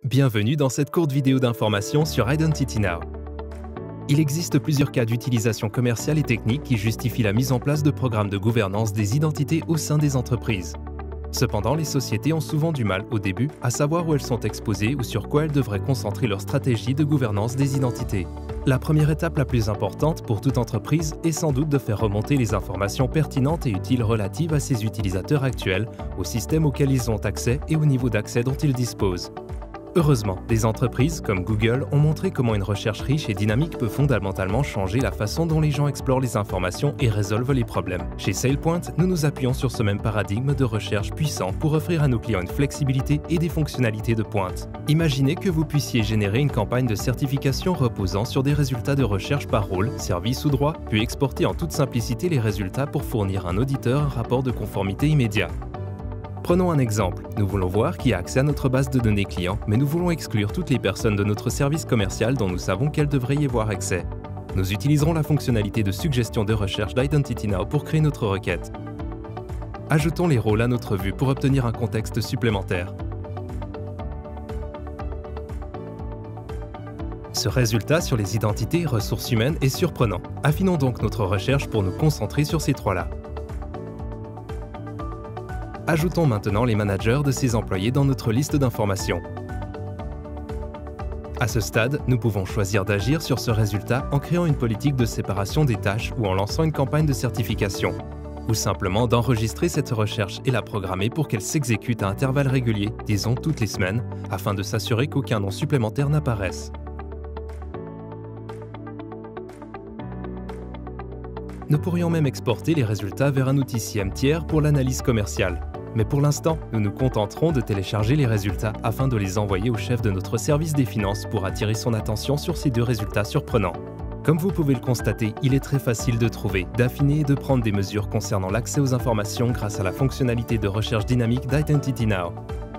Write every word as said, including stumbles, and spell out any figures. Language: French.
Bienvenue dans cette courte vidéo d'information sur Identity Now. Il existe plusieurs cas d'utilisation commerciale et technique qui justifient la mise en place de programmes de gouvernance des identités au sein des entreprises. Cependant, les sociétés ont souvent du mal au début à savoir où elles sont exposées ou sur quoi elles devraient concentrer leur stratégie de gouvernance des identités. La première étape la plus importante pour toute entreprise est sans doute de faire remonter les informations pertinentes et utiles relatives à ses utilisateurs actuels, au système auquel ils ont accès et au niveau d'accès dont ils disposent. Heureusement, des entreprises comme Google ont montré comment une recherche riche et dynamique peut fondamentalement changer la façon dont les gens explorent les informations et résolvent les problèmes. Chez SailPoint, nous nous appuyons sur ce même paradigme de recherche puissant pour offrir à nos clients une flexibilité et des fonctionnalités de pointe. Imaginez que vous puissiez générer une campagne de certification reposant sur des résultats de recherche par rôle, service ou droit, puis exporter en toute simplicité les résultats pour fournir à un auditeur un rapport de conformité immédiat. Prenons un exemple. Nous voulons voir qui a accès à notre base de données clients, mais nous voulons exclure toutes les personnes de notre service commercial dont nous savons qu'elles devraient y avoir accès. Nous utiliserons la fonctionnalité de suggestion de recherche d'Identity Now pour créer notre requête. Ajoutons les rôles à notre vue pour obtenir un contexte supplémentaire. Ce résultat sur les identités et ressources humaines est surprenant. Affinons donc notre recherche pour nous concentrer sur ces trois-là. Ajoutons maintenant les managers de ces employés dans notre liste d'informations. À ce stade, nous pouvons choisir d'agir sur ce résultat en créant une politique de séparation des tâches ou en lançant une campagne de certification, ou simplement d'enregistrer cette recherche et la programmer pour qu'elle s'exécute à intervalles réguliers, disons toutes les semaines, afin de s'assurer qu'aucun nom supplémentaire n'apparaisse. Nous pourrions même exporter les résultats vers un outil C I E M tiers pour l'analyse commerciale. Mais pour l'instant, nous nous contenterons de télécharger les résultats afin de les envoyer au chef de notre service des finances pour attirer son attention sur ces deux résultats surprenants. Comme vous pouvez le constater, il est très facile de trouver, d'affiner et de prendre des mesures concernant l'accès aux informations grâce à la fonctionnalité de recherche dynamique d'Identity Now.